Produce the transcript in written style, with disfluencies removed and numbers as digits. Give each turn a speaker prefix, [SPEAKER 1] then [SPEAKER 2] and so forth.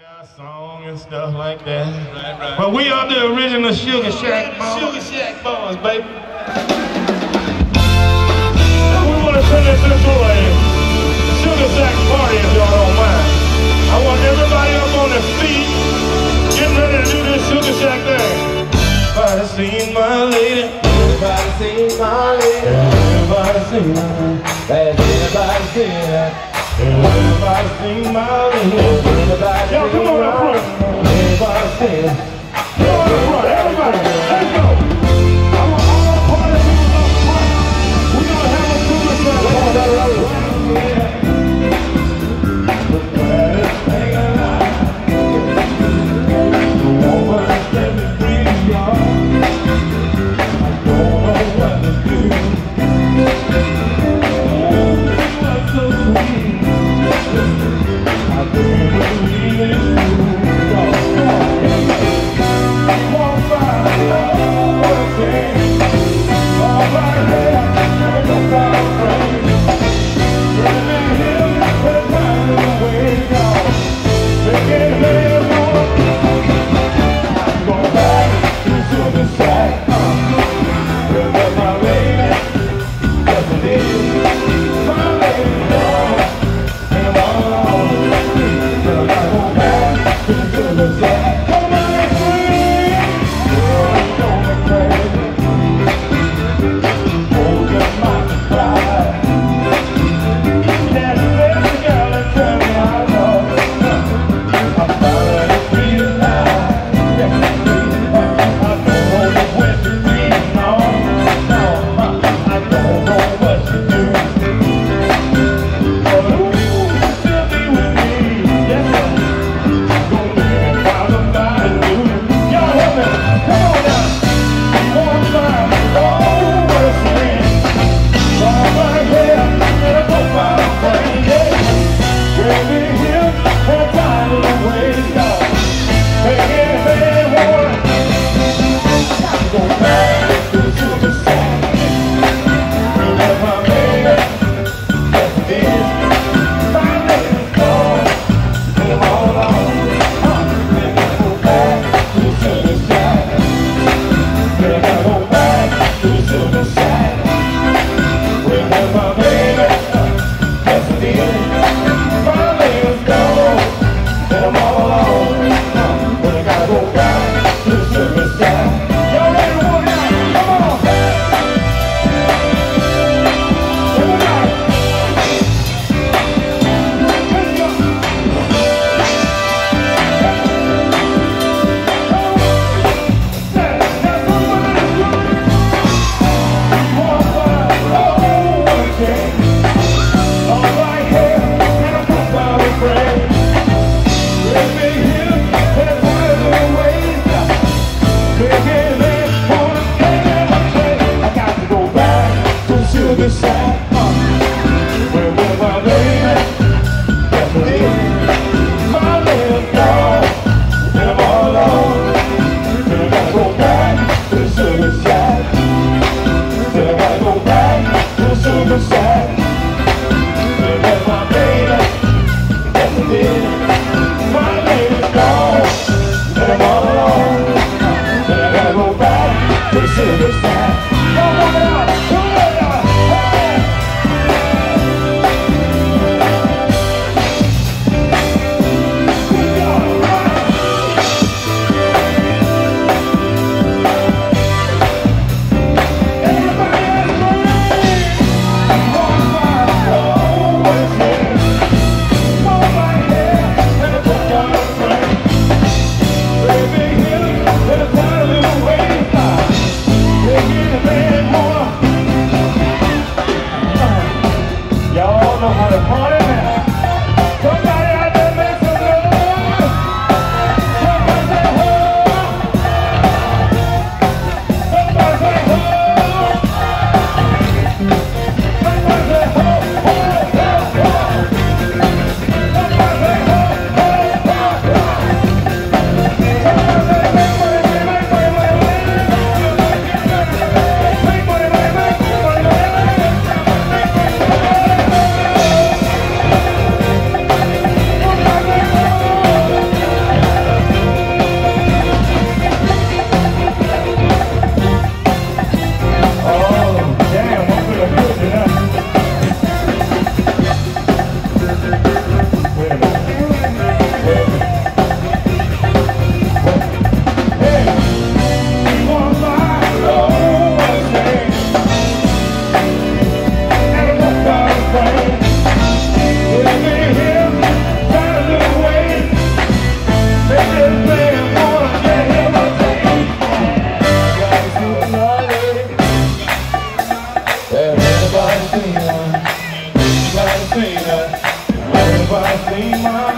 [SPEAKER 1] our song and stuff like that. Right. But we are the original Sugar Shack Boys. Sugar Shack Boys, baby. And we want to send this into a Sugar Shack party if y'all don't mind. I want everybody up on their feet, getting ready to do this Sugar Shack thing. Everybody seen my lady.
[SPEAKER 2] Everybody seen my lady.
[SPEAKER 1] Everybody seen her.
[SPEAKER 2] Everybody seen her.
[SPEAKER 1] Everybody sing my lady. Y'all come on up front.
[SPEAKER 2] Everybody sing.
[SPEAKER 1] Come on up front, everybody. Let's go. I want all party people up front. We're gonna have a Sugar Shack party. The baddest thing alive. The woman that set me free, y'all. I don't know what to do. Oh, what's so sweet. I don't believe it's true. Come on, seen her. Everybody seen my